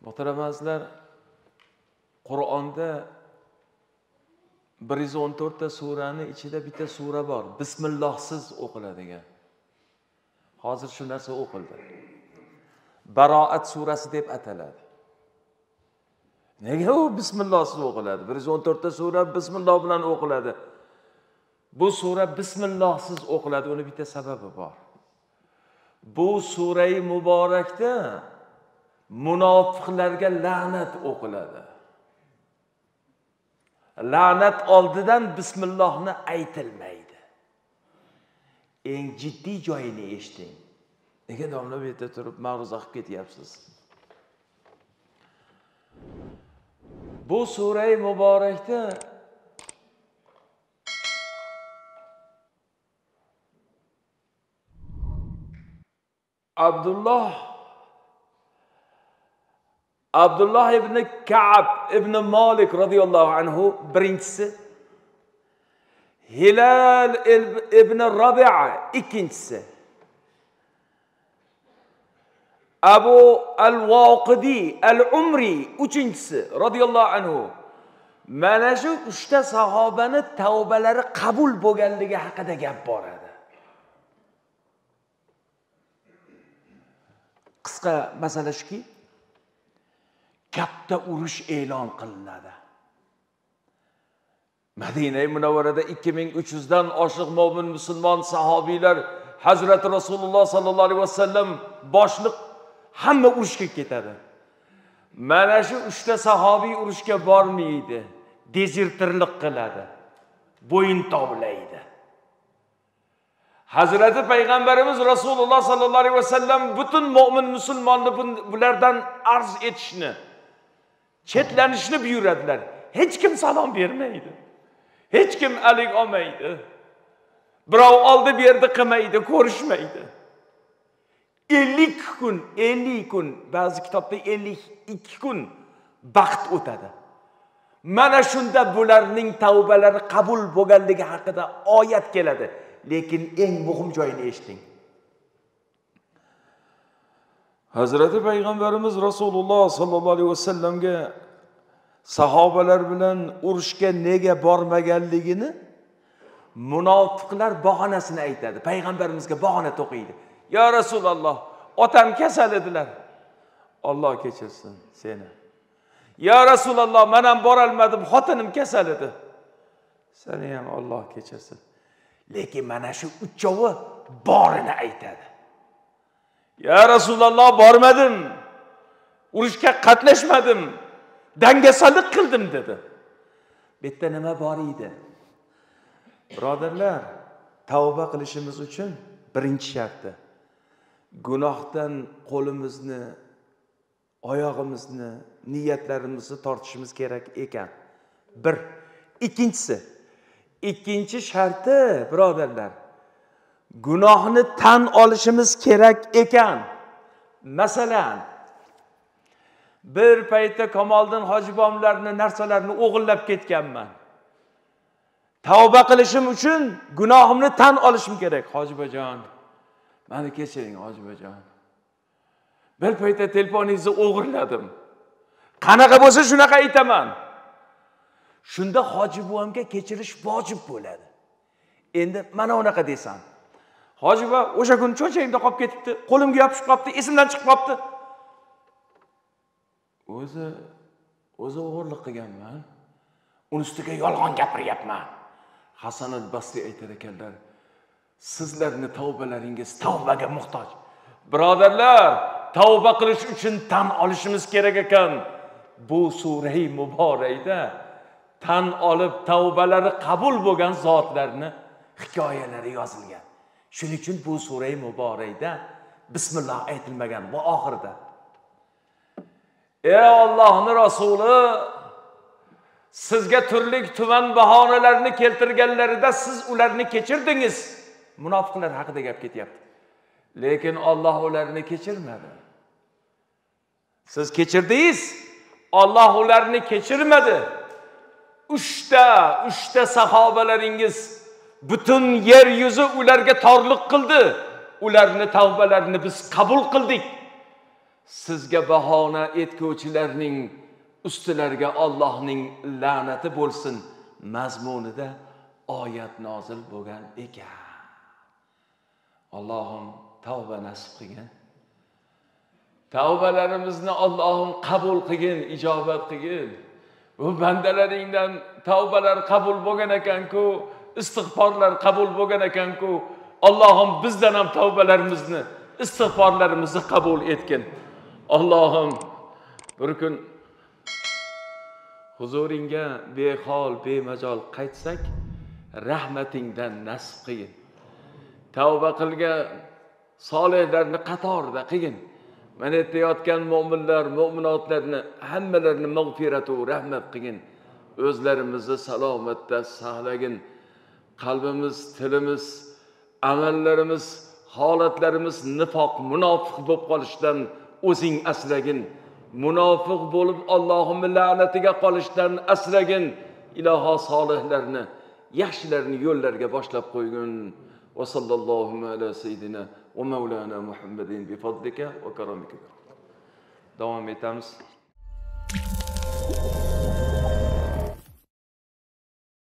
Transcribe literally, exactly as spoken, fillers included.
Muhtaram azizlar, Qur'onda bir yuz o'n to'rt ta surani ichida bitta sura bor. Bismillohsiz o'qiladigan. Hozir shu narsa o'qildi. Baroat surasi deb ataladi. Nega u bismillohsiz o'qiladi? bir yuz o'n to'rt ta sura bismilloh bilan o'qiladi. Bu sura bismillohsiz o'qiladi. Uni bitta sababi bor. Bu sura-i muborakda munofiqlarga la'nat o'qiladi. La'nat oldidan bismillohni aytilmaydi. Eng jiddiy joyini eshiting. Nega domla bu yerda turib ma'ruza qilib ketyapsiz? Bu sura-i muborakda Abdullah Abdullah ibn Ka'b ibn Malik radhiyallohu anhu birinchisi, Hilal ibn Rabi'a ikkinchisi, Abu al-Waqidi al-Umri uchinchisi radhiyallohu anhu. Mana shu uchta sahobani tavbalari qabul bo'lganligi haqida gap boradi. Qisqa masala shuki, katta urush e'lon qilinadi. Madina-i Munavvarada ikki ming uch yuz dan oshiq mo'min musulmon sahobiylar Hazrat Rasululloh sallallohu alayhi vasallam boshliq hamma urushga ketadi. Mana shu uchta sahobiy urushga bormaydi, dezertirlik qiladi, bo'yin tovlaydi. Hazrati Payg'ambarimiz Rasululloh sallallohu alayhi vasallam butun mo'min musulmonni bulardan arz etishni, chetlanishni buyuradilar. Hech kim salom bermaydi. Hech kim alik olmaydi. Birov oldi berdi qilmaydi, ko'rishmaydi. ellik kun, ellik kun, ba'zi kitobda ellik ikki kun vaqt o'tadi. Mana shunda bularning tavbalari qabul bo'lganligi haqida oyat keladi. Lekin eng muhim joyini eshiting. Hazrati Payg'ambarimiz Rasululloh sallallohu alayhi vasallamga sahobalar bilan urushga nega bormaganligini munofiqlar bahonasini aytadi. Payg'ambarimizga bahona to'qiydi. Ya Rasululloh, otam kasal edilar. Alloh kechirsin seni. Ya Rasululloh, men ham bora olmadim, xotinim kasal edi. Seni ham Alloh kechirsin. Lekin mana shu uchovi borini aytadi. Ya Rasululloh, bormadim. Urushga qatnashmadim. Dangasalik qildim dedi. Bu yerda nima bor edi? Birodarlar, tavba qilishimiz uchun birinchi sharti gunohdan qo'limizni, oyog'imizni, niyatlarimizni tortishimiz kerak ekan. Bir. Ikkinchisi, ikkinchi sharti birodarlar, gunohni tan olishimiz kerak ekan. Masalan, bir paytda Kamoliddin hojibomlarni narsalarni o'g'irlab ketganman. Tavba qilishim uchun gunohimni tan olishim kerak. Hojibajon, meni kechiring hojibajon. Bir paytda telefoningizni o'g'irladim. Qanaqa bo'lsa shunaqa aytaman. Shunda hoji buvamga kechirish vojib bo'ladi. Endi mana unaqa desam. Hoji buva o'sha kun cho'chagimda qolib ketibdi, qo'limga yopishib qolibdi, esimdan chiqib qolibdi. O'zi o'zi o'g'irlik qilganman. Uni ustiga yolg'on gapiryapman. Hasan al-Basri aytar ekanlar, sizlarning tavbalaringiz tavbaga muhtoj. Birodarlar, tavba qilish uchun tan olishimiz kerak ekan. Bu sura-i muborakda tan olib tavbalari qabul bo'lgan zotlarni hikoyalari yozilgan. Shuning uchun bu sura-i muborakda bismillah aytilmagan va oxirida. Ey Allohning rasuli, sizga turli tuman bahonalarni keltirganlarida siz ularni kechirdingiz. Munofiqlar haqida gap ketyapti. Lekin Alloh ularni kechirmadi. Siz kechirdingiz, Alloh ularni kechirmadi. Uchta, uchta sahobalaringiz butun yer yuzi ularga torliq qildi. Ularni tavbalarini biz qabul qildik. sizga bahona etguvchilarning ustilariga Allohning la'nati bo'lsin mazmunida oyat nozil bo'lgan ekan. Allohim tavba nasib qilgin. Tavbalarimizni Allohim qabul qilgin, ijobat qilgin. Bu bandalaringdan tavbalar qabul bo'lgan ekan-ku, istig'forlar qabul bo'lgan ekan-ku. Allohim bizdan ham tavbalarimizni, istig'forlarimizni qabul etgin. Allohim bir kun huzuringga behol, bemajol qaytsak, rahmatingdan nasib qilgin. Tavba qilgan solihlarni qatorida qilgin. Mana aytayotgan mu'minlar, mu'minotlarni hammalarini mag'firat va rahmat qilgin. O'zlarimizni salomatda saqlagin. Qalbimiz, tilimiz, amallarimiz, holatlarimiz nifoq, munofiq bo'lib qolishdan o'zing asragin. Munofiq bo'lib Allohning la'natiga qolishdan asragin. Iloho solihlarni, yaxshilarni yo'llarga boshlab qo'ygin. Va sallallohu ala sayyidina va maulana Muhammadin bi fadlika va karamika. Davom etamiz.